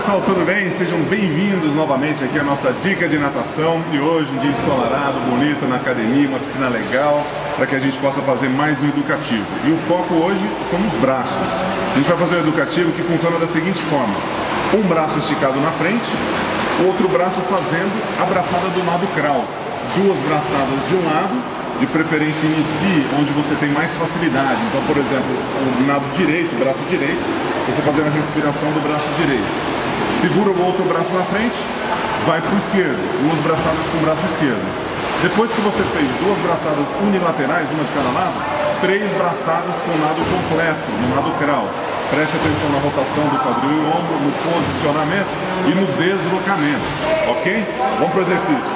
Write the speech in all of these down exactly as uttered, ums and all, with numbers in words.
pessoal, tudo bem? Sejam bem-vindos novamente aqui à nossa dica de natação. E hoje um dia ensolarado, bonito, na academia, uma piscina legal, para que a gente possa fazer mais um educativo. E o foco hoje são os braços. A gente vai fazer um educativo que funciona da seguinte forma: um braço esticado na frente, outro braço fazendo a braçada do nado crawl. Duas braçadas de um lado, de preferência inicie onde você tem mais facilidade. Então, por exemplo, o nado direito, o braço direito, você fazendo a respiração do braço direito. Segura o outro braço na frente, vai para o esquerdo, duas braçadas com o braço esquerdo. Depois que você fez duas braçadas unilaterais, uma de cada lado, três braçadas com o nado completo, no nado crawl. Preste atenção na rotação do quadril e ombro, no posicionamento e no deslocamento, ok? Vamos para o exercício.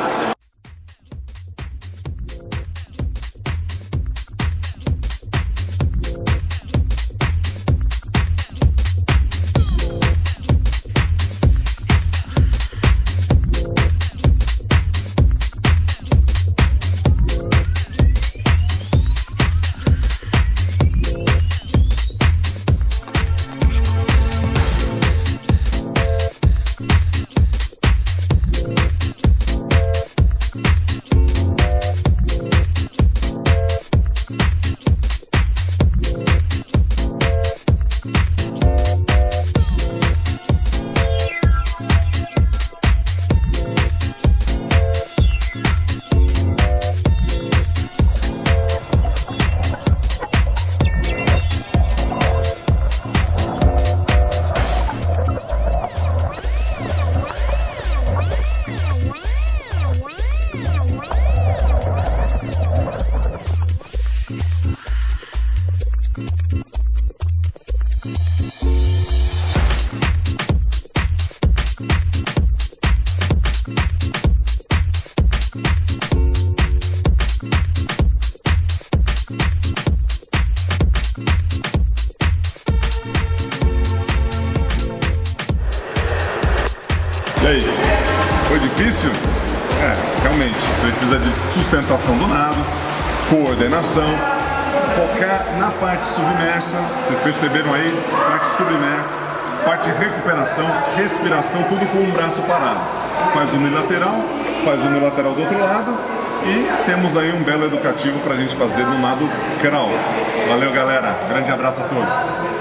E aí, foi difícil? É, realmente, precisa de sustentação do nado, coordenação, focar na parte submersa, vocês perceberam aí, parte submersa, parte de recuperação, respiração, tudo com um braço parado. Faz unilateral, faz unilateral do outro lado e temos aí um belo educativo para a gente fazer no nado crawl. Valeu, galera, grande abraço a todos.